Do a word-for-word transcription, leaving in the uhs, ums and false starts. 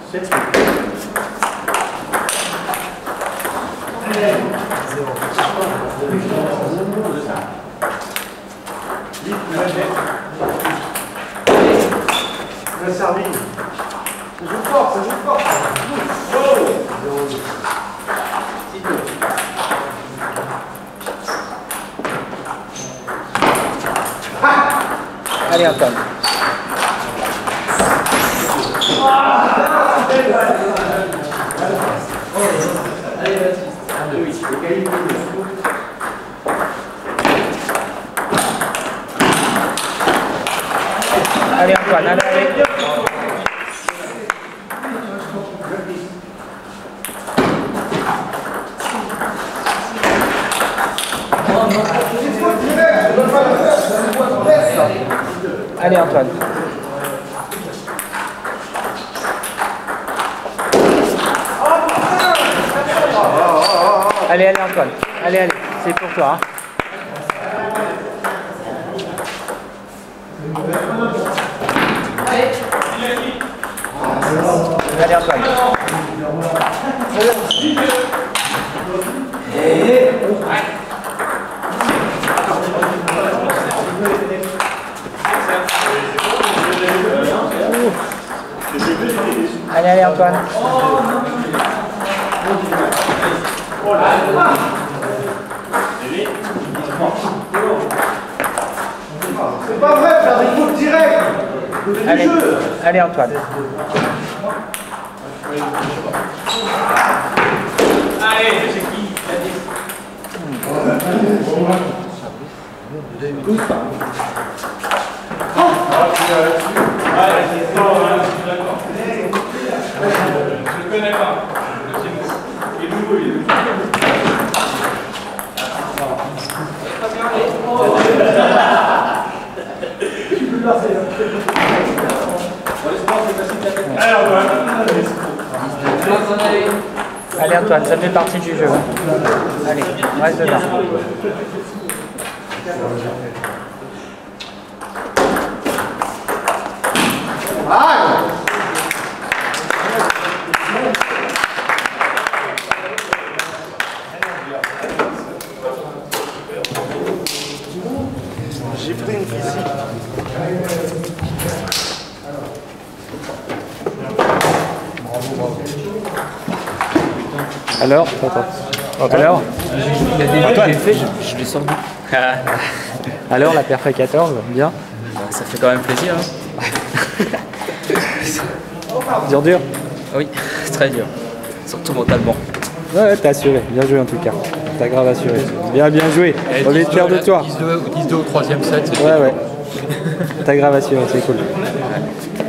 La servie. Ça joue fort, ça joue fort. Allez Antoine. Allez Antoine, allez, allez. Allez Antoine. Allez, allez Antoine. Allez, allez, c'est pour toi. Hein. Allez Antoine. Allez, allez Antoine. C'est pas vrai, faire des fautes directes. Allez, allez Antoine. Allez, c'est qui? Allez, c'est fort, je suis d'accord. Je le connais pas. Il est nouveau, il est nouveau. Allez Antoine, ça fait partie du jeu. Allez, reste dedans. J'ai pris une physique. Alors, attends. Alors, il y a des Antoine, fait, je, je l'ai sorti. Alors, la perfect quatorze, bien. Ça fait quand même plaisir. Hein. Dur, dur. Oui, très dur. Surtout mentalement. Ouais, t'as assuré. Bien joué en tout cas. T'as grave assuré. Bien, bien joué. On est fiers de toi. dix deux au troisième set. Ouais, ouais. T'as grave assuré, c'est cool. Ouais.